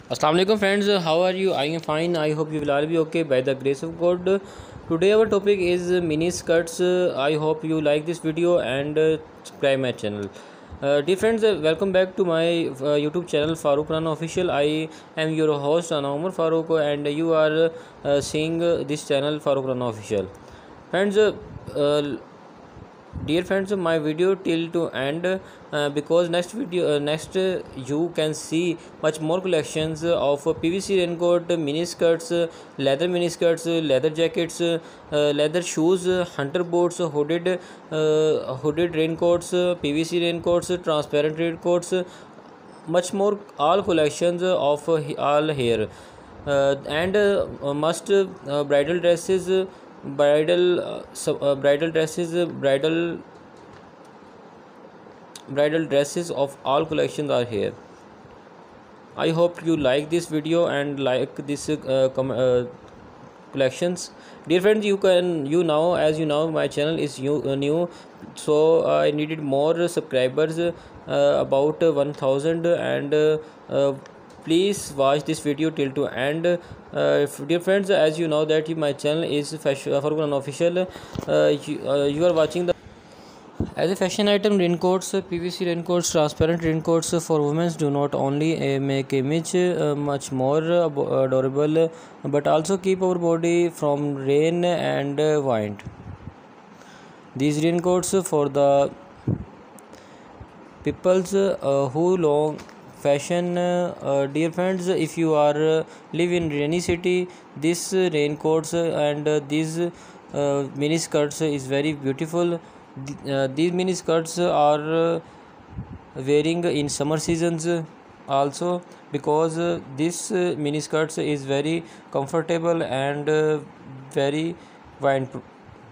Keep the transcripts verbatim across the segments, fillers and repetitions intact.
Assalamu alaikum friends, how are you? I am fine. I hope you will all be okay by the grace of God. Today our topic is mini skirts. I hope you like this video and uh, subscribe my channel. Uh, dear friends, uh, welcome back to my uh, YouTube channel Farooq Rana Official. I am your host Ana Umar Farooq and you are uh, seeing uh, this channel Farooq Rana Official. Friends, uh, uh, dear friends, my video till to end uh, because next video uh, next uh, you can see much more collections of uh, P V C raincoat, mini skirts, uh, leather mini skirts, uh, leather jackets, uh, uh, leather shoes, uh, hunter boots, uh, hooded uh, hooded raincoats, uh, P V C raincoats, uh, transparent raincoats, uh, much more, all collections uh, of uh, all here uh, and uh, must uh, bridal dresses, uh, bridal uh, so, uh, bridal dresses uh, bridal bridal dresses of all collections are here. I hope you like this video and like this uh, com- uh, collections. Dear friends, you can you now as you know my channel is new, uh, new so uh, I needed more subscribers, uh, about uh, one thousand, and uh, uh, please watch this video till to end. Uh, if, dear friends, as you know that my channel is fashion Farooq Rana Official. uh, you, uh, you are watching the as a fashion item, raincoats, P V C raincoats, transparent raincoats for women do not only uh, make image uh, much more uh, adorable, uh, but also keep our body from rain and uh, wind. These raincoats for the peoples uh, who long fashion. Uh, uh, dear friends, if you are uh, live in rainy city, this uh, raincoats uh, and uh, these uh, mini skirts is very beautiful. Uh, these mini skirts are uh, wearing in summer seasons uh, also, because uh, this uh, mini skirts is very comfortable and uh, very windproof.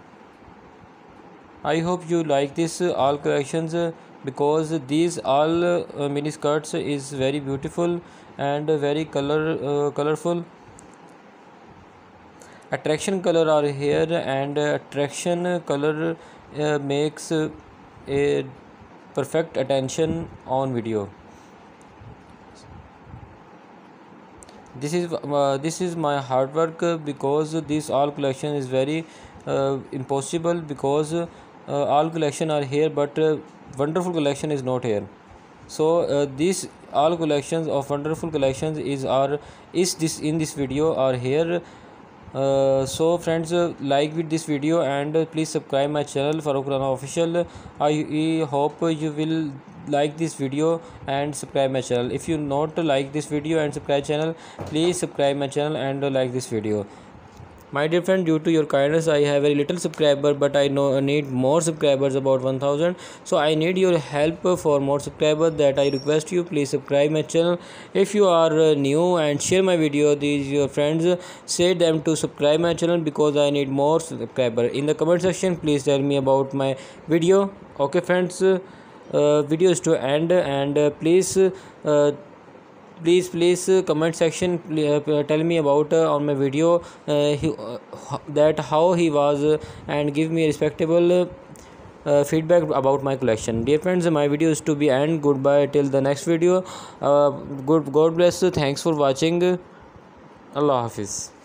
I hope you like this uh, all collections, uh, because these all uh, mini skirts is very beautiful and uh, very color uh, colorful. Attraction color are here, and uh, attraction color uh, makes uh, a perfect attention on video. This is uh, this is my hard work, uh, because this all collection is very uh, impossible, because uh, all collection are here, but uh, wonderful collection is not here. So uh, these all collections of wonderful collections is are is this in this video are here. Uh, so friends, uh, like with this video and uh, please subscribe my channel Farooq Rana Official. I, I hope you will like this video and subscribe my channel. If you not like this video and subscribe channel, please subscribe my channel and uh, like this video. My dear friend, due to your kindness, I have very little subscriber, but I know need more subscribers, about one thousand. So I need your help for more subscribers. That I request you, please subscribe my channel. If you are uh, new, and share my video, these your friends, say them to subscribe my channel, because I need more subscriber. In the comment section, please tell me about my video. Okay friends, uh, video is to end, and uh, please. Uh, please please uh, comment section, uh, tell me about uh, on my video, uh, he, uh, that how he was, uh, and give me respectable uh, uh, feedback about my collection. Dear friends, my video is to be end. Goodbye till the next video. uh, good God bless. Thanks for watching. Allah Hafiz.